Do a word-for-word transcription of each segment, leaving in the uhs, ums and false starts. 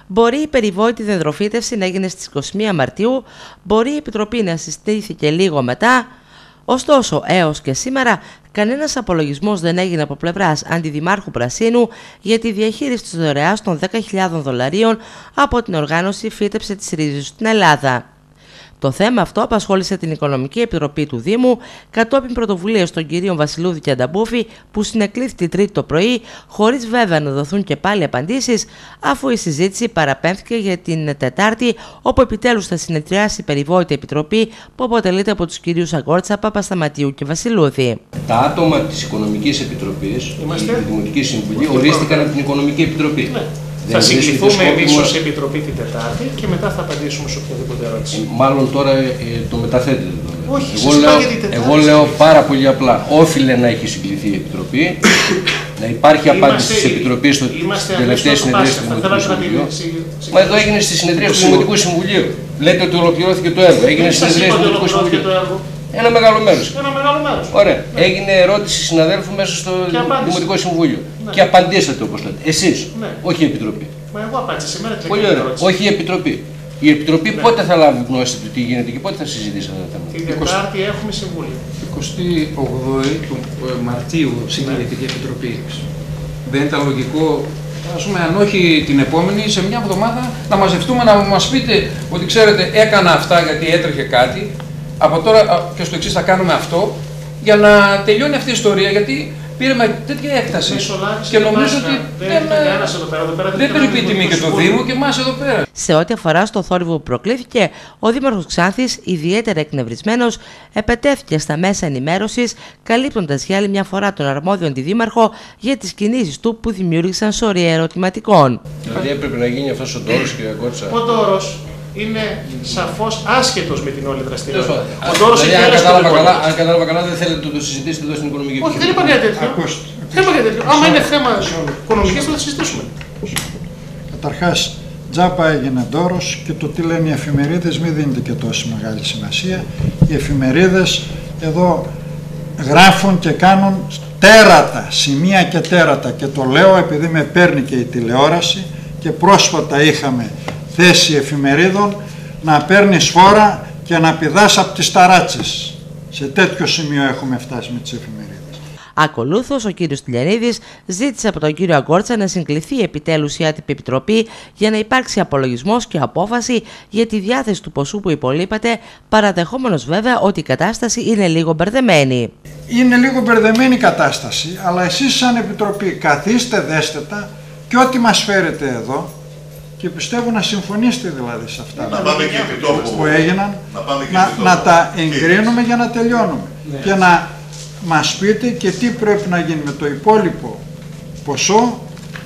Μπορεί η περιβόητη δενδροφύτευση να έγινε στις είκοσι μία Μαρτίου, μπορεί η Επιτροπή να συστήθηκε λίγο μετά. Ωστόσο, έως και σήμερα, κανένας απολογισμός δεν έγινε από πλευράς Αντιδημάρχου Πρασίνου για τη διαχείριση της δωρεάς των δέκα χιλιάδων δολαρίων από την οργάνωση Φύτεψε τις ρίζες στην Ελλάδα. Το θέμα αυτό απασχόλησε την Οικονομική Επιτροπή του Δήμου κατόπιν πρωτοβουλίας των κυρίων Βασιλούδη και Ανταμπούφη, που συνεκλήθη την Τρίτη το πρωί, χωρίς βέβαια να δοθούν και πάλι απαντήσεις, αφού η συζήτηση παραπέμφθηκε για την Τετάρτη, όπου επιτέλους θα συνεδριάσει η Περιβόητη Επιτροπή, που αποτελείται από τους κυρίους Αγκόρτσα, Παπασταματίου και Βασιλούδη. Τα άτομα της Οικονομικής Επιτροπής, οι Δημοτικοί Συμβουλοί, ορίστηκαν από την Οικονομική Επιτροπή. Ναι. Θα συγκληθούμε εμείς ως Επιτροπή την Τετάρτη και μετά θα απαντήσουμε σε οποιαδήποτε ερώτηση. Ε, μάλλον τώρα ε, το μεταθέτετε. Όχι, εγώ, λέω, εγώ λέω πάρα πολύ απλά. Όφιλε να έχει συγκληθεί η Επιτροπή, να υπάρχει είμαστε, απάντηση της Επιτροπής στο τελευταίο συνεδρία του Δημοτικού Συμβουλίου. Μα εδώ έγινε στη συνεδρία του Δημοτικού Συμβουλίου. Λέτε ότι ολοκληρώθηκε το έργο. Έγινε στη συνεδρία του Δημοτικού Συμβουλίου. Ένα μεγάλο μέρος. Ένα μεγάλο μέρος. Ωραία. Ναι. Έγινε ερώτηση συναδέλφου μέσα στο Δημοτικό Συμβούλιο. Ναι. Και απαντήσατε όπως λέτε. Εσείς. Ναι. Όχι η Επιτροπή. Μα εγώ απάντησα σήμερα. Πολύ ωραία. Όχι η Επιτροπή. Η Επιτροπή ναι. πότε θα λάβει γνώση του τι γίνεται και πότε θα συζητήσει αυτά τα θέματα. Την Τετάρτη έχουμε συμβούλιο. εικοστή όγδοη του Μαρτίου συγκλήθηκε η Επιτροπή. Δεν ήταν λογικό, ας πούμε, αν όχι την επόμενη, σε μια εβδομάδα να μαζευτούμε να μας πείτε ότι ξέρετε έκανα αυτά γιατί έτρεχε κάτι. Από τώρα και στο εξής θα κάνουμε αυτό για να τελειώνει αυτή η ιστορία, γιατί πήραμε τέτοια έκταση και νομίζω ότι δεν, δεν περιποιεί τιμή και το Δήμο και εμάς εδώ πέρα. Σε ό,τι αφορά στο θόρυβο που προκλήθηκε, ο Δήμαρχος Ξάνθης, ιδιαίτερα εκνευρισμένος, επετέθηκε στα μέσα ενημέρωσης, καλύπτοντας για άλλη μια φορά τον αρμόδιο αντιδήμαρχο για τις κινήσεις του που δημιούργησαν σωρία ερωτηματικών. Δηλαδή έπρεπε να γίνει αυτός ο τόρος, κύριε Αγκόρτσα. Ο τόρος είναι σαφώς άσχετος με την όλη δραστηριότητα. Ο τόρος δηλαδή, αν, κατάλαβα καλά, αν κατάλαβα καλά, δεν θέλετε να το συζητήσετε εδώ στην Οικονομική Επιτροπή. Όχι, δεν είπα κάτι τέτοιο. Θέμα κάτι τέτοιο. Άμα είναι θέμα οικονομικής, θα το συζητήσουμε. Καταρχάς, τζάπα έγινε τόρος και το τι λένε οι εφημερίδες μην δίνεται και τόση μεγάλη σημασία. Οι εφημερίδες εδώ γράφουν και κάνουν τέρατα, σημεία και τέρατα. Και το λέω επειδή με παίρνει και η τηλεόραση και πρόσφατα είχαμε θέση εφημερίδων να παίρνεις φόρα και να πηδάς από τις ταράτσες. Σε τέτοιο σημείο έχουμε φτάσει με τις εφημερίδες. Ακολούθως, ο κύριος Τηλιανίδης ζήτησε από τον κύριο Αγκόρτσα να συγκληθεί επιτέλους η άτυπη επιτροπή για να υπάρξει απολογισμός και απόφαση για τη διάθεση του ποσού που υπολείπεται, παραδεχόμενος βέβαια ότι η κατάσταση είναι λίγο μπερδεμένη. Είναι λίγο μπερδεμένη η κατάσταση, αλλά εσείς σαν επιτροπή καθίστε, δέστε τα και ό,τι μας φέρετε εδώ. Και πιστεύω να συμφωνήσετε δηλαδή σε αυτά να πάμε και επιτόπου, που έγιναν, να, να, να τα εγκρίνουμε για να τελειώνουμε. Ναι. Και να μας πείτε και τι πρέπει να γίνει με το υπόλοιπο ποσό,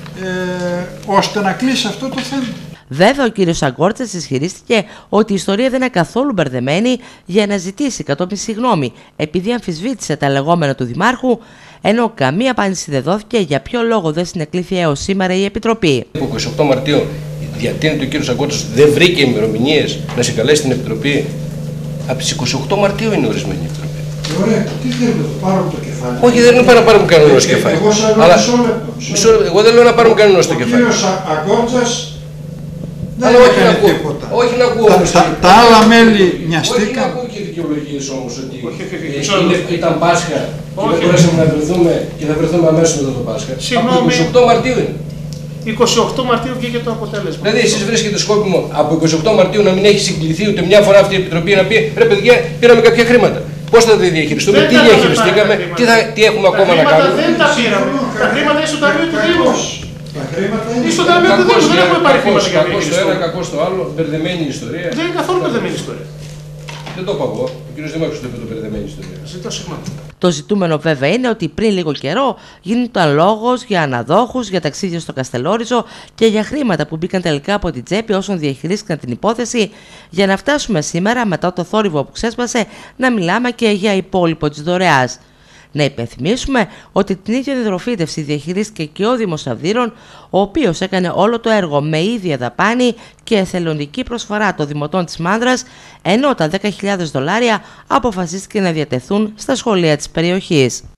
ε, ώστε να κλείσει αυτό το θέμα. Βέβαια, ο κύριος Αγκόρτσας ισχυρίστηκε ότι η ιστορία δεν είναι καθόλου μπερδεμένη για να ζητήσει κατόπιν συγγνώμη, επειδή αμφισβήτησε τα λεγόμενα του Δημάρχου, ενώ καμία απάντηση δεν δόθηκε για ποιο λόγο δεν συνεκλήθη έως σήμερα η Επιτροπή. είκοσι οκτώ Μαρτίου διατείνεται ο κύριος Αγκόρτσας, δεν βρήκε ημερομηνίες να συγκαλέσει την Επιτροπή. Από τις είκοσι οκτώ Μαρτίου είναι ορισμένη η Επιτροπή. Ωραία, τι θέλετε, πάρουμε το κεφάλι. Όχι, δεν είναι να πάρουμε κανένα στο κεφάλι. Εγώ, Αλλά... μισό λεπτό. Εγώ δεν λέω να πάρουμε κανένα στο κεφάλι. Ο κύριος Αγκόρτσας δεν Αλλά όχι έκανε να τίποτα. Όχι να ακούω. Τα, τα, τα άλλα μέλη μοιαστήκαν. Όχι να ακούω και δικαιολογίες όμως ότι είναι, ήταν Πάσχα και δεν μπορέσαμε να βρεθούμε και θα βρεθούμε αμέσως μετά το Πάσχα. Από είκοσι οκτώ Μαρτίου είναι. είκοσι οκτώ Μαρτίου βγήκε το αποτέλεσμα. Δηλαδή, εσείς βρίσκετε σκόπιμο από είκοσι οκτώ Μαρτίου να μην έχει συγκληθεί ούτε μια φορά αυτή η Επιτροπή να πει ρε παιδιά, πήραμε κάποια χρήματα. Πώς θα τα διαχειριστούμε, τι διαχειριστήκαμε, τι, θα, τι έχουμε ακόμα να κάνουμε. Δεν τα πήραμε. Τα χρήματα είναι στο ταμείο του Δήμου. Τα χρήματα είναι στο ταμείο του Δήμου. Δεν έχουμε πάρει χρήματα για να κακό στο ένα, κακό στο άλλο, μπερδεμένη ιστορία. Δεν είναι καθόλου μπερδεμένη ιστορία. Δεν το είπα εγώ. Ο κύριος Δήμαρχος το είπε το μπερδεμένη ιστορία. Ζητώ συγγνώμη. Το ζητούμενο βέβαια είναι ότι πριν λίγο καιρό γίνονταν λόγος για αναδόχους, για ταξίδια στο Καστελόριζο και για χρήματα που μπήκαν τελικά από την τσέπη όσων διαχειρίστηκαν την υπόθεση, για να φτάσουμε σήμερα, μετά το θόρυβο που ξέσπασε, να μιλάμε και για υπόλοιπο της δωρεάς. Να υπενθυμίσουμε ότι την ίδια διδροφύτευση διαχειρίστηκε και ο Δήμος Αυδείρων, ο οποίος έκανε όλο το έργο με ίδια δαπάνη και εθελοντική προσφορά των δημοτών της Μάνδρας, ενώ τα δέκα χιλιάδες δολάρια αποφασίστηκε να διατεθούν στα σχολεία της περιοχής.